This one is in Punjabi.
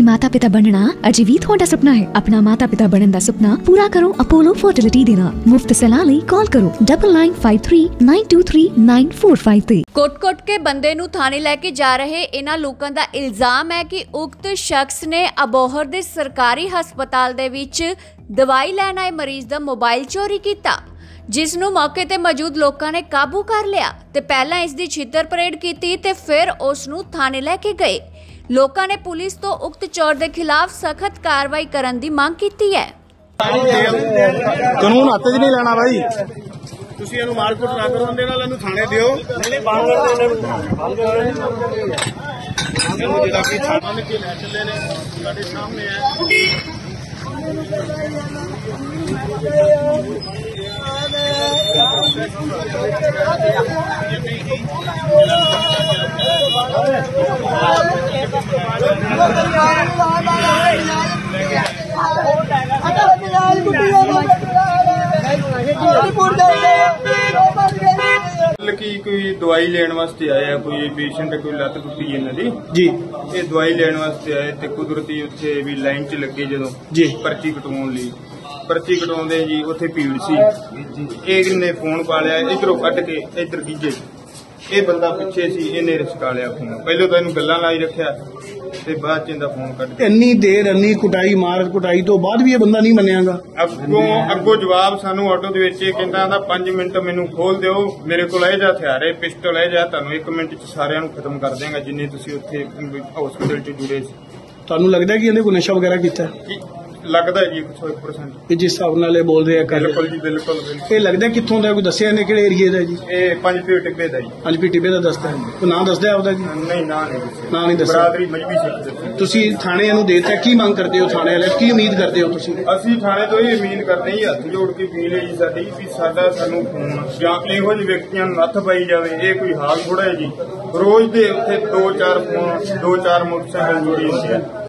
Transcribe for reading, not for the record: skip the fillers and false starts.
कि माता पिता बनना अजे भी थोड़ा सपना है? अपना माता पिता बनने का सपना पूरा करो अपोलो फर्टिलिटी दे नाल। मुफ्त सलाह लई कॉल करो 9953923945 कुट-कुट के बंदे नूं थाने लैके जा रहे इन्हां लोकां दा इल्जाम है कि उक्त शख्स ने अबोहर दे सरकारी हस्पताल दे विच दवाई लैण आए मरीज दा मोबाइल चोरी कीता, जिस नूं मौके ते मौजूद लोकां ने काबू कर लिया ते पहलां इस दी छित्तर परेड कीती ते फिर उस नूं थाने लैके गए। लोकां ने पुलिस तो उक्त चोर दे खिलाफ सख्त कार्रवाई करन दी मांग कीती है। कानून हत्थ 'च नहीं लेना भाई, ਤੁਸੀਂ ਇਹਨੂੰ ਮਾਰਕੁੱਟ ਨਾ ਕਰੋ, ਉਹਦੇ ਨਾਲ ਇਹਨੂੰ ਥਾਣੇ ਦਿਓ। ਨਹੀਂ ਬੰਦ ਕਰ ਦੇ ਇਹਨੂੰ ਜਿਹੜਾ ਕਿ ਥਾਣਾ ਨੇ ਕੀ ਲੈ ਚੱਲੇ ਨੇ ਸਾਡੇ ਸਾਹਮਣੇ ਹੈ। कि कोई दवाई लेने वास्ते आया, कोई पेशेंट कोई लत्त टुटी इन्हां दी जी, ये दवाई लेने वास्ते आए ते कुदरती उत्थे भी लाइन च लगे जदों जी पर्ची कटवाउण लई पर्ची कटवाउंदे जी उत्थे भीड़ सी। इहने फोन पा लिया इधरों कट के इधर गिजे, ये बंदा पिछे सी, इहने रिसका लिया फोन। पहले तो इहनूं गल्लां लाई रखिया ते बाद च इंदा फोन कट के ਇੰਨੀ ਦੇਰ ਇੰਨੀ ਕੁਟਾਈ ਮਾਰ ਕੁਟਾਈ ਤੋਂ ਬਾਅਦ ਵੀ ਇਹ ਬੰਦਾ ਨਹੀਂ ਮੰਨਿਆਗਾ। ਅੱਗੋਂ ਜਵਾਬ ਸਾਨੂੰ ਆਟੋ ਦੇ ਵਿੱਚ ਇਹ ਕਹਿੰਦਾ ਆਂਦਾ 5 ਮਿੰਟ ਮੈਨੂੰ ਖੋਲ ਦਿਓ, ਮੇਰੇ ਕੋਲ ਇਹ ਜਾ ਹਥਿਆਰ ਹੈ, ਪਿਸਟਲ ਹੈ, ਜਾਂ ਤੁਹਾਨੂੰ 1 ਮਿੰਟ ਚ ਸਾਰਿਆਂ ਨੂੰ ਖਤਮ ਕਰ ਦੇਵਾਂਗਾ ਜਿੰਨੇ ਤੁਸੀਂ ਉੱਥੇ ਹਸਪੀਟਲ ਚ ਜੁੜੇ ਸੀ। ਤੁਹਾਨੂੰ ਲੱਗਦਾ ਕਿ ਇਹਨੇ ਕੋਈ ਨਸ਼ਾ ਵਗੈਰਾ ਕੀਤਾ? ਲੱਗਦਾ ਜੀ 100%। ਇਹ ਜਿਸ ਹਿਸਾਬ ਨਾਲ ਇਹ ਬੋਲ ਰਿਹਾ ਕਰ ਬਿਲਕੁਲ ਜੀ ਬਿਲਕੁਲ। ਇਹ ਲੱਗਦਾ ਕਿੱਥੋਂ ਦਾ? ਕੋਈ ਦੱਸਿਆ ਇਹਨੇ ਕਿਹੜੇ ਏਰੀਏ ਦਾ ਜੀ? ਇਹ 5 ਫੀਟ ਟਿੱਬੇ ਦਾ ਜੀ। 5 ਫੀਟ ਟਿੱਬੇ ਦਾ ਦੱਸਦਾ ਹੈ, ਕੋਈ ਨਾਂ ਦੱਸਦਾ ਆਪਦਾ ਜੀ? ਨਹੀਂ ਨਾਂ ਨਹੀਂ ਦੱਸਿਆ। ਬਰਾਦਰੀ ਮਜਬੀ ਸਿੱਖ ਦੱਸਿਆ। ਤੁਸੀਂ ਥਾਣੇ ਨੂੰ ਦੇਤਾ, ਕੀ ਮੰਗ ਕਰਦੇ ਹੋ? ਥਾਣੇ ਵਾਲੇ ਕੀ ਉਮੀਦ ਕਰਦੇ ਹੋ ਤੁਸੀਂ? ਅਸੀਂ ਥਾਣੇ ਤੋਂ ਇਹ ਉਮੀਦ ਕਰਦੇ ਹਾਂ, ਹੱਥ ਜੋੜ ਕੇ ਅਪੀਲ ਹੈ ਜੀ ਸਾਡੀ ਵੀ ਸਾਨੂੰ ਫੋਨ ਜਾਂ ਇਹੋ ਜਿਹੇ ਵਿਅਕਤੀਆਂ ਨੂੰ ਨੱਥ ਪਾਈ ਜਾਵੇ। ਇਹ ਕੋਈ ਹਾਲ ਥੋੜਾ ਹੈ ਜੀ, ਰੋਜ਼ ਦੇ ਉੱਥੇ 2-4 ਫੋਨ 2-4 ਮੋਟਰਸਾਈਕਲ ਜੁੜੀ ਹੁੰਦੀ ਹੈ।